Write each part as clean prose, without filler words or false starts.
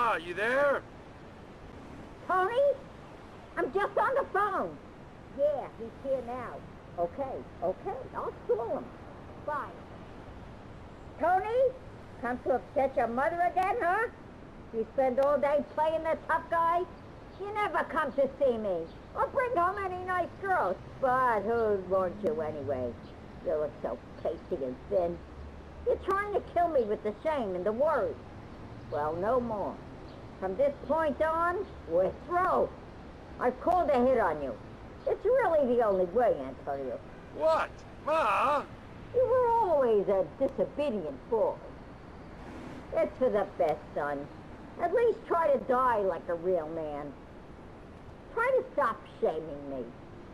Ma, you there? Tony? I'm just on the phone. Yeah, he's here now. Okay, I'll call him. Bye. Tony? Come to upset your mother again, huh? You spend all day playing the tough guy? You never come to see me, or bring home any nice girls. But who'd want you anyway? You look so pasty and thin. You're trying to kill me with the shame and the worry. Well, no more. From this point on, we're through. I've called a hit on you. It's really the only way, Antonio. What? Ma? You were always a disobedient boy. It's for the best, son. At least try to die like a real man. Try to stop shaming me.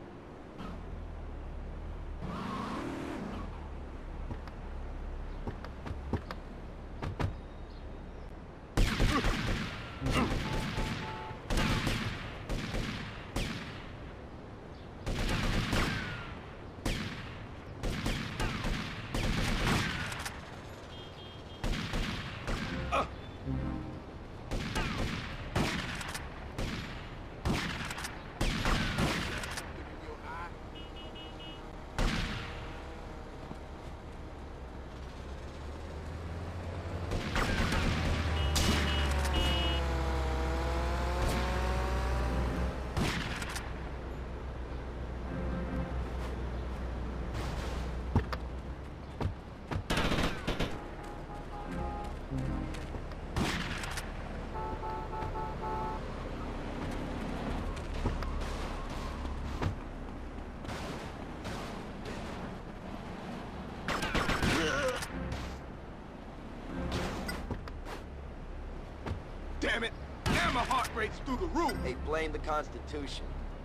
Damn it! Now my heart rate's through the roof! Hey, blame the Constitution.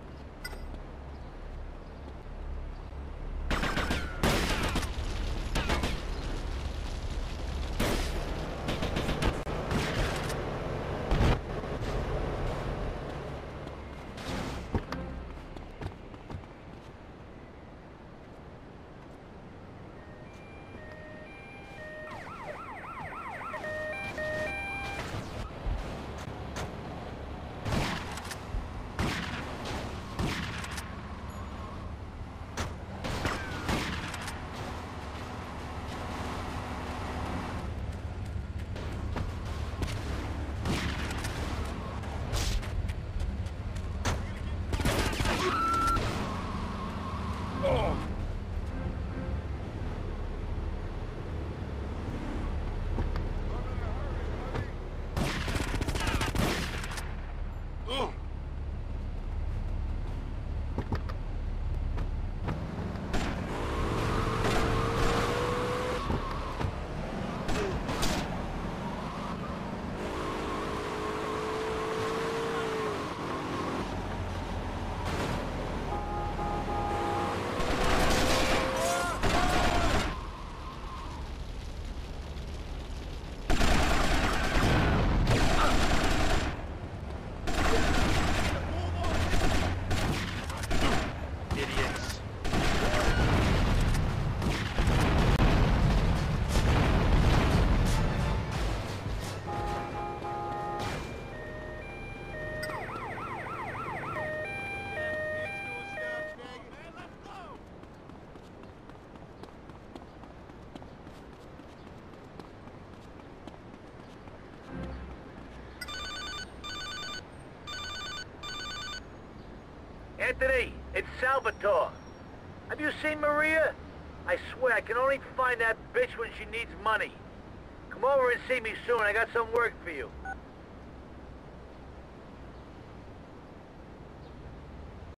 Anthony, it's Salvatore. Have you seen Maria? I swear I can only find that bitch when she needs money. Come over and see me soon. I got some work for you.